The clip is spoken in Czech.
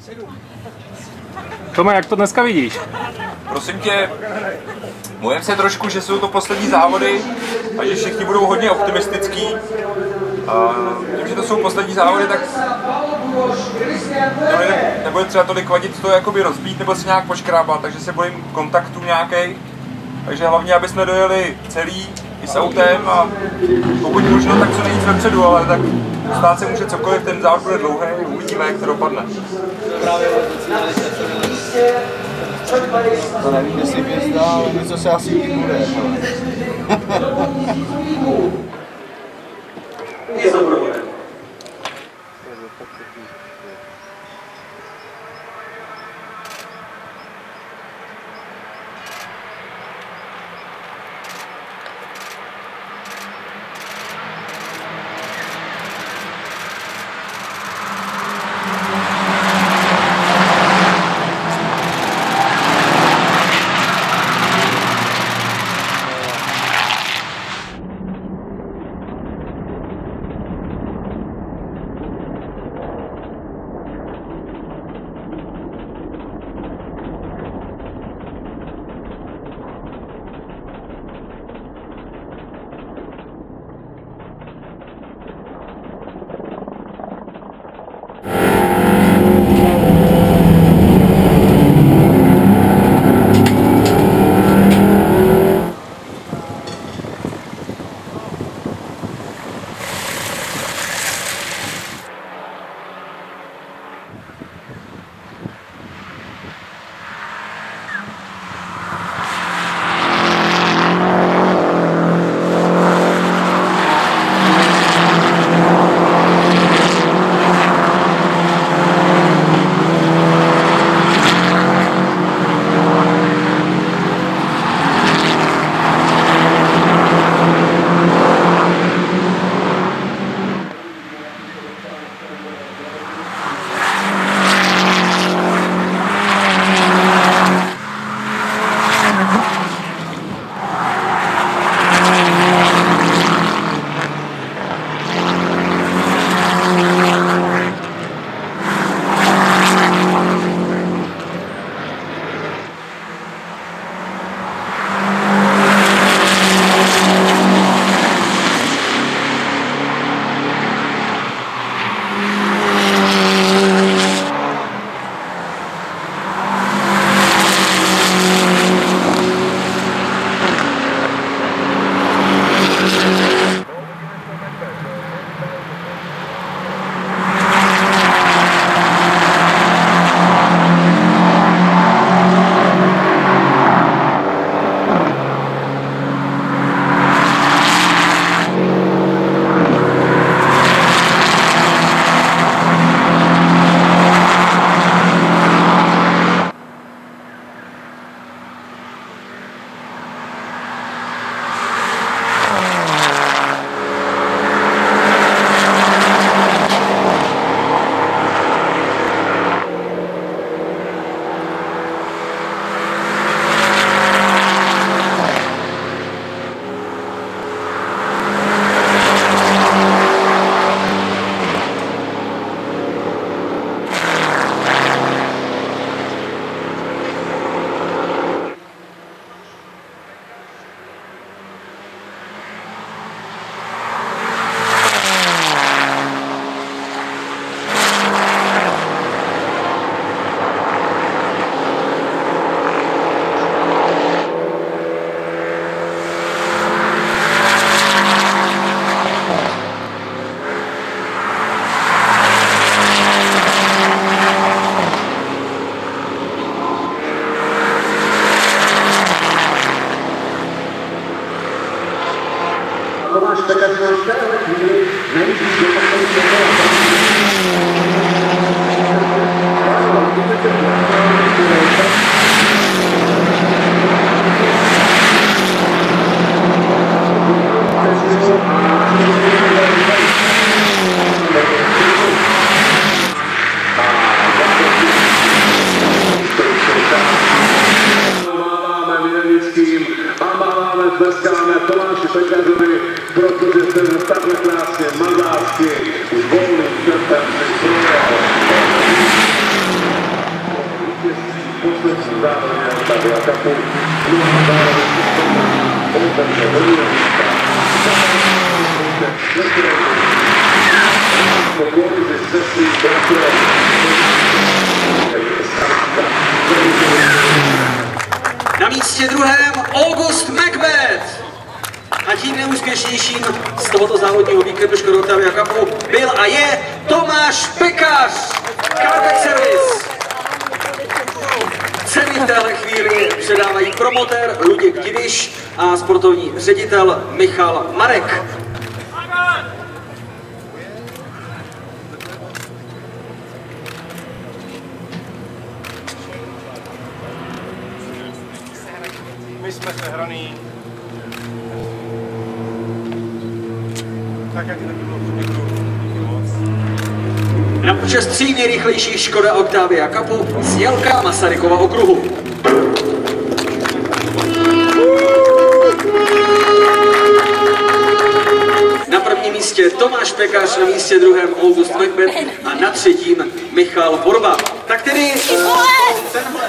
Tome, jak to dneska vidíš? Prosím tě, bojím se trošku, že jsou to poslední závody a že všichni budou hodně optimistický. A tím, že to jsou poslední závody, tak nebude třeba tolik vadit to jakoby rozbít nebo si nějak poškrábat, takže se bojím kontaktů nějakých. Takže hlavně, aby jsme dojeli celý i s autem a pokud možno, tak co nejvíc vepředu, ale tak stát se může cokoliv, ten závod bude dlouhý, uvidíme, jak to dopadne. To nevím, jestli hvězda, ale něco se asi tím bude. Tomáš Pekař nás v této chvíli nejvíc tleskáme Tomáši Pekařovi, protože ten takhle krásně mazácky s volným tempem si projel. Na místě druhém August Macbeth. A tím neúspěšnějším z tohoto závodního víkendu Škoda Octavia Cupu byl a je Tomáš Pekař. Carback Service. Ceny v téhle chvíli předávají promotér Luděk Diviš a sportovní ředitel Michal Marek. My jsme sehraný. Tak jak to bylo děkuju. Na počest 3 nejrychlejších Škoda Octavia Cupu z Jelka Masarykova okruhu. Na prvním místě Tomáš Pekař, na místě druhém August Macbeth a na třetím Michal Borba. Tak tedy tenhle